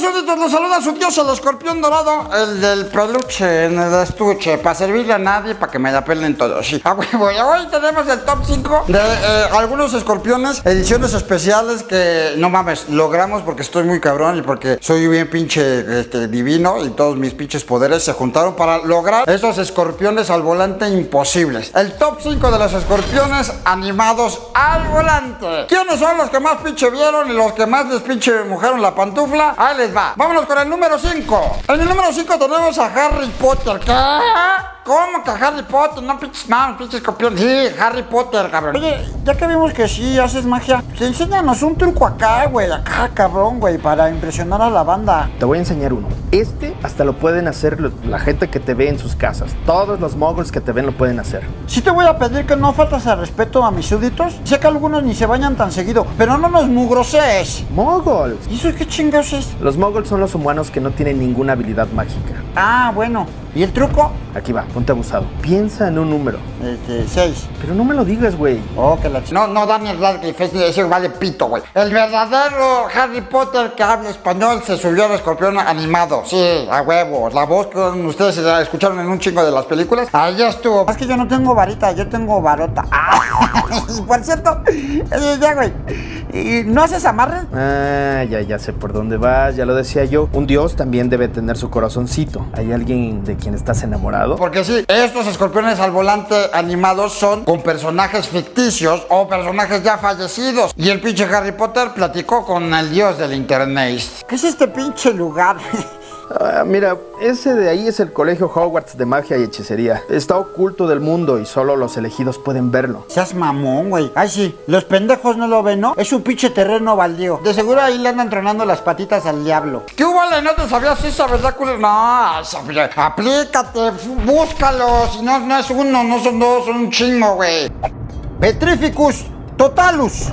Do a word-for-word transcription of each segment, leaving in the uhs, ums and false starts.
súbditos, los saluda su dios, el escorpión dorado, el del peluche en el estuche, para servirle a nadie, para que me la pelen todos. Sí, a huevo. Hoy tenemos el top cinco de eh, algunos escorpiones, ediciones especiales que, no mames, logramos porque estoy muy cabrón y porque soy bien pinche este, divino y todos mis pinches poderes se juntaron para lograr esos escorpiones al volante imposibles. El top cinco de los escorpiones animados al volante. ¿Quiénes son los que más pinche vieron y los que más les pinche mojaron la pantufla? Ahí les va. Vámonos con el número cinco. En el número cinco tenemos a Harry Potter. ¿Qué? ¿Cómo que Harry Potter? No, pinches mames, pinches escorpión. Sí, Harry Potter, cabrón. Oye, ya que vimos que sí haces magia, enséñanos un truco acá, güey. Acá, cabrón, güey, para impresionar a la banda. Te voy a enseñar uno. Este hasta lo pueden hacer la gente que te ve en sus casas. Todos los moguls que te ven lo pueden hacer. Sí te voy a pedir que no faltas al respeto a mis súbditos. Sé que algunos ni se bañan tan seguido, pero no nos mugrosees. Moguls. ¿Y eso qué chingados es? Los moguls son los humanos que no tienen ninguna habilidad mágica. Ah, bueno. ¿Y el truco? Aquí va, ponte abusado. Piensa en un número. Este, seis. Pero no me lo digas, güey. Oh, que la ch... No, no, Daniel Radcliffe, ese vale pito, güey. El verdadero Harry Potter que habla español se subió al escorpión animado. Sí, a huevo. La voz que ustedes escucharon en un chingo de las películas, ahí estuvo. Es que yo no tengo varita, yo tengo varota. Ah, por cierto, ya, güey. ¿Y no haces amarre? Ah, ya, ya sé por dónde vas, ya lo decía yo. Un dios también debe tener su corazoncito. ¿Hay alguien de quien estás enamorado? Porque sí, estos escorpiones al volante animados son con personajes ficticios o personajes ya fallecidos. Y el pinche Harry Potter platicó con el dios del internet. ¿Qué es este pinche lugar? Uh, mira, ese de ahí es el colegio Hogwarts de magia y hechicería. Está oculto del mundo y solo los elegidos pueden verlo. Seas mamón, güey. Ay, sí, los pendejos no lo ven, ¿no? Es un pinche terreno baldío. De seguro ahí le andan tronando las patitas al diablo. ¿Qué hubo, le? ¿No te sabías esa, verdad, culero? No, aplícate, búscalo. Si no, no es uno, no son dos, son un chingo, güey. Petrificus totalus.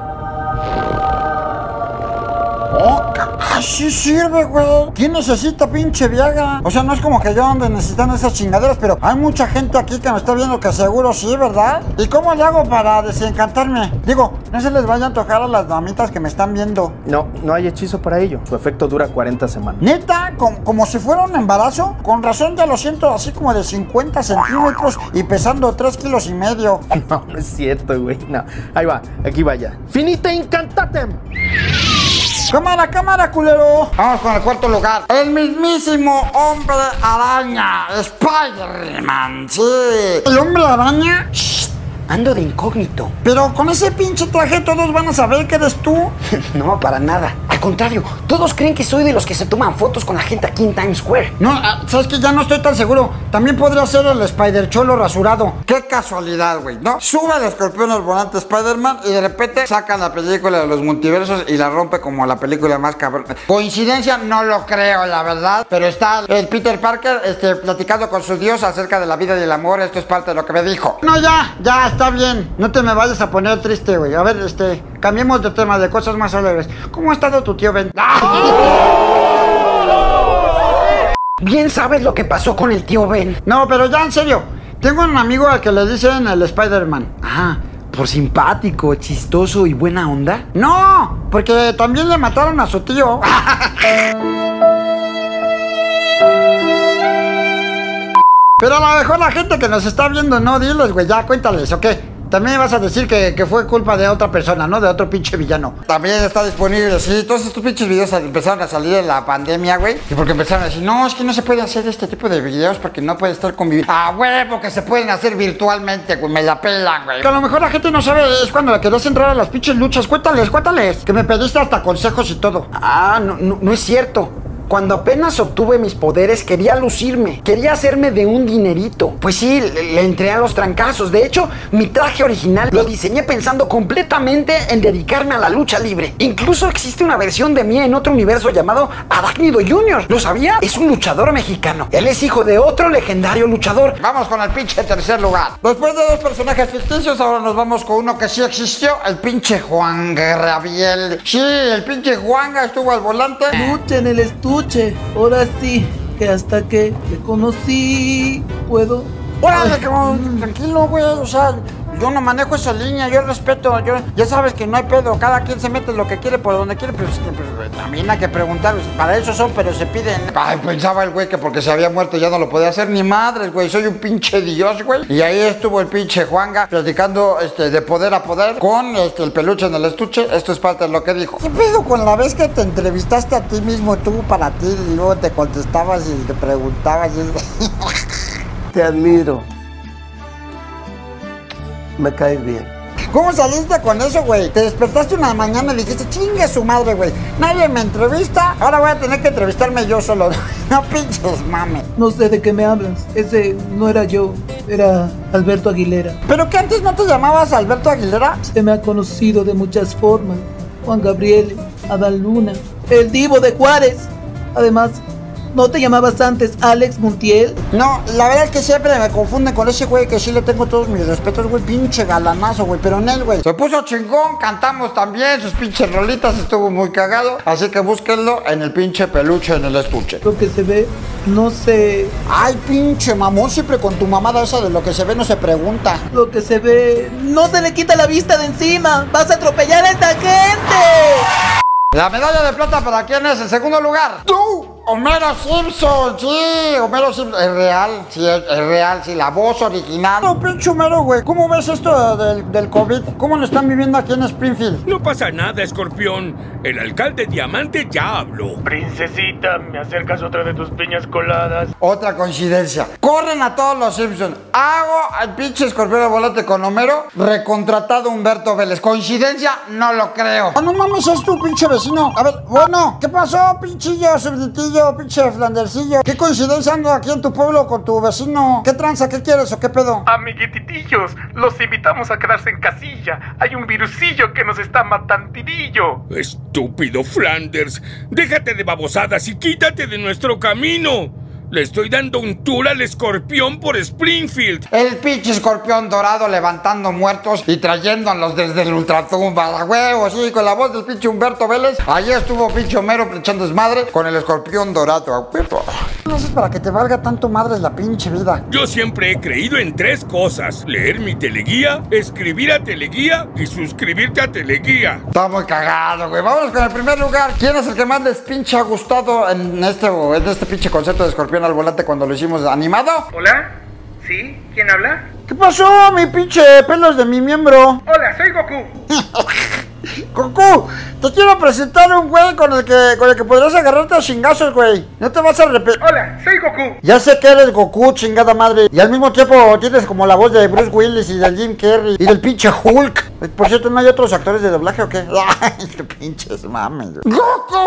Oh, así sirve, güey. ¿Quién necesita pinche Viagra? O sea, no es como que yo ande necesitando esas chingaderas, pero hay mucha gente aquí que me está viendo que seguro sí, ¿verdad? ¿Y cómo le hago para desencantarme? Digo, no se les vaya a antojar a las damitas que me están viendo. No, no hay hechizo para ello. Su efecto dura cuarenta semanas. ¿Neta? ¿Como, como si fuera un embarazo? Con razón ya lo siento así como de cincuenta centímetros y pesando tres kilos y medio. No, no es cierto, güey. No, ahí va, aquí vaya. ¡Finita incantatem! ¡Cámara, cámara, culero! Vamos con el cuarto lugar. El mismísimo Hombre Araña, Spider-Man, sí. ¿El Hombre Araña? Shh, ando de incógnito. Pero con ese pinche traje todos van a saber que eres tú. No, para nada. Al contrario, todos creen que soy de los que se toman fotos con la gente aquí en Times Square. No, sabes que ya no estoy tan seguro. También podría ser el Spider-Cholo rasurado. Qué casualidad, güey, ¿no? Sube el escorpión al volante Spider-Man y de repente sacan la película de los multiversos y la rompe como la película más cabrón. ¿Coincidencia? No lo creo, la verdad. Pero está el Peter Parker este, platicando con su dios acerca de la vida y el amor. Esto es parte de lo que me dijo. No, ya, ya, está bien. No te me vayas a poner triste, güey. A ver, este, cambiemos de tema, de cosas más alegres. ¿Cómo ha estado tu tío Ben? Bien sabes lo que pasó con el tío Ben. No, pero ya en serio. Tengo un amigo al que le dicen el Spider-Man. Ah, ¿por simpático, chistoso y buena onda? No, porque también le mataron a su tío. Pero a lo mejor la gente que nos está viendo, no, diles, güey, ya cuéntales, ¿ok? También vas a decir que, que fue culpa de otra persona, ¿no? De otro pinche villano. También está disponible, sí. Todos estos pinches videos empezaron a salir en la pandemia, güey. Y porque empezaron a decir, no, es que no se puede hacer este tipo de videos porque no puede estar conviviendo. ¡Ah, huevo! Que se pueden hacer virtualmente, güey. Me la pelan, güey. Que a lo mejor la gente no sabe, es cuando le querías entrar a las pinches luchas. Cuéntales, cuéntales. Que me pediste hasta consejos y todo. Ah, no, no, no es cierto. Cuando apenas obtuve mis poderes quería lucirme, quería hacerme de un dinerito. Pues sí, le, le entré a los trancazos. De hecho, mi traje original lo diseñé pensando completamente en dedicarme a la lucha libre. Incluso existe una versión de mí en otro universo llamado Arácnido Junior. ¿Lo sabía? Es un luchador mexicano. Él es hijo de otro legendario luchador. Vamos con el pinche tercer lugar. Después de dos personajes ficticios, ahora nos vamos con uno que sí existió, el pinche Juan Gabriel. Sí, el pinche Juanga estuvo al volante. Lucha en el estudio. Ahora sí, que hasta que te conocí, puedo... Órale, cabrón, tranquilo, güey, o sea, yo no manejo esa línea, yo respeto, yo, ya sabes que no hay pedo, cada quien se mete lo que quiere por donde quiere, pero, pero también hay que preguntar, para eso son, pero se piden. Ay, pensaba el güey que porque se había muerto ya no lo podía hacer, ni madres, güey, soy un pinche dios, güey. Y ahí estuvo el pinche Juanga platicando este, de poder a poder con este, el peluche en el estuche. Esto es parte de lo que dijo. ¿Qué pedo con la vez que te entrevistaste a ti mismo, tú para ti, y luego te contestabas y te preguntabas? Y... Te admiro. Me caes bien. ¿Cómo saliste con eso, güey? Te despertaste una mañana y dijiste, chingue su madre, güey. Nadie me entrevista, ahora voy a tener que entrevistarme yo solo. No pinches mames. No sé de qué me hablas. Ese no era yo, era Alberto Aguilera. ¿Pero que antes no te llamabas Alberto Aguilera? Se me ha conocido de muchas formas. Juan Gabriel, Adán Luna, el Divo de Juárez. Además, ¿no te llamabas antes Alex Montiel? No, la verdad es que siempre me confunden con ese güey que sí le tengo todos mis respetos, güey, pinche galanazo, güey, pero en él, güey, se puso chingón, cantamos también, sus pinches rolitas, estuvo muy cagado, así que búsquenlo en el pinche peluche en el estuche. Lo que se ve, no se... Ay, pinche mamón, siempre con tu mamada esa de lo que se ve no se pregunta. Lo que se ve, no se le quita la vista de encima, vas a atropellar a esta gente. La medalla de plata, ¿para quién es? En segundo lugar, ¡tú! Homero Simpson, sí, Homero Simpson, es real, sí, es, es real, sí, la voz original. No, pinche Homero, güey, ¿cómo ves esto del, del COVID? ¿Cómo lo están viviendo aquí en Springfield? No pasa nada, Escorpión, el alcalde Diamante ya habló. Princesita, ¿me acercas otra de tus piñas coladas? Otra coincidencia, corren a todos los Simpsons, hago al pinche Escorpión de volante con Homero, recontratado Humberto Vélez, ¿coincidencia? No lo creo. Ah, no mames, es tu pinche vecino. A ver, bueno, ¿qué pasó, pinchillo, subditillo? Pinche Flandercillo, ¿qué coincidencia ando aquí en tu pueblo con tu vecino? ¿Qué tranza? ¿Qué quieres o qué pedo? Amiguititillos, los invitamos a quedarse en casilla. Hay un virusillo que nos está matantidillo. Estúpido Flanders, déjate de babosadas y quítate de nuestro camino. Le estoy dando un tour al Escorpión por Springfield. El pinche Escorpión dorado levantando muertos y trayéndolos desde el ultratumba. A huevo, sí, con la voz del pinche Humberto Vélez. Allí estuvo pinche Homero echando desmadre con el Escorpión dorado. A huevo. No es para que te valga tanto madres la pinche vida. Yo siempre he creído en tres cosas: leer mi teleguía, escribir a teleguía y suscribirte a teleguía. Está muy cagado, güey. Vámonos con el primer lugar. ¿Quién es el que más les pinche ha gustado en este, en este pinche concepto de Escorpión al volante cuando lo hicimos animado? ¿Hola? ¿Sí? ¿Quién habla? ¿Qué pasó, mi pinche pelos de mi miembro? Hola, soy Goku. Goku, te quiero presentar un güey con el que con el que podrás agarrarte a chingazos, güey. No te vas a repetir. Hola, soy Goku. Ya sé que eres Goku, chingada madre. Y al mismo tiempo tienes como la voz de Bruce Willis y del Jim Carrey y del pinche Hulk. Por cierto, ¿no hay otros actores de doblaje o qué? Ay, qué pinches mames. ¡Goku!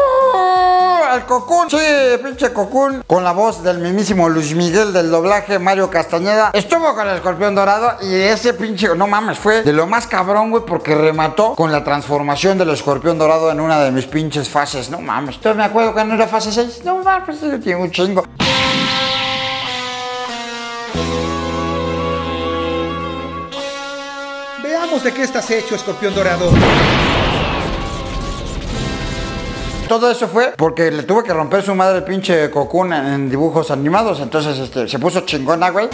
El Cocoon, sí, pinche Cocoon. Con la voz del mismísimo Luis Miguel del doblaje, Mario Castañeda. Estuvo con el Escorpión dorado y ese pinche, no mames, fue de lo más cabrón, güey, porque remató con la transformación del Escorpión dorado en una de mis pinches fases. No mames, entonces me acuerdo que no era fase seis. No mames, tiene un chingo. Veamos de qué estás hecho, Escorpión dorado. Todo eso fue porque le tuve que romper su madre el pinche Cocoon en, en dibujos animados. Entonces este, se puso chingona, güey.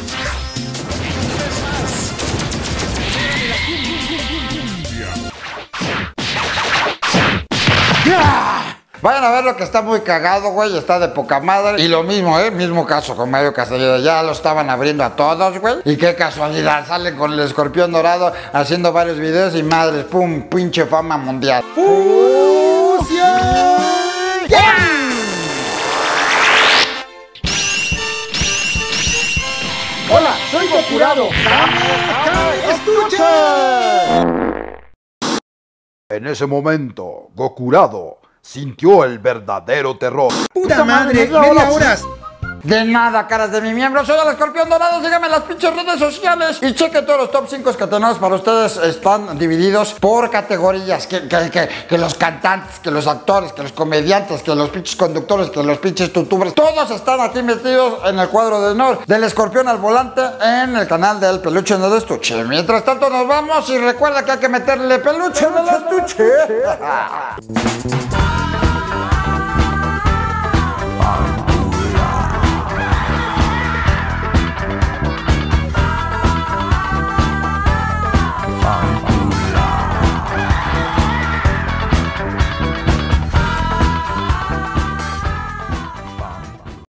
Vayan a ver lo que está muy cagado, güey. Está de poca madre. Y lo mismo, ¿eh? Mismo caso con Mario Castañeda. Ya lo estaban abriendo a todos, güey. Y qué casualidad. Salen con el Escorpión dorado haciendo varios videos y madres, pum, pinche fama mundial. ¡Fusión! ¡Yeah! Hola, soy Gokurado. ¡Estuche! En ese momento, Gokurado sintió el verdadero terror. ¡Puta madre! ¡Media hora! De nada, caras de mi miembro. Soy el Escorpión dorado. Síganme en las pinches redes sociales. Y chequen todos los top cinco que tenemos para ustedes. Están divididos por categorías. Que, que, que, que los cantantes, que los actores, que los comediantes, que los pinches conductores, que los pinches tutubers. Todos están aquí metidos en el cuadro de honor del Escorpión al volante en el canal del Peluche en el Estuche. Mientras tanto nos vamos y recuerda que hay que meterle peluche en el estuche.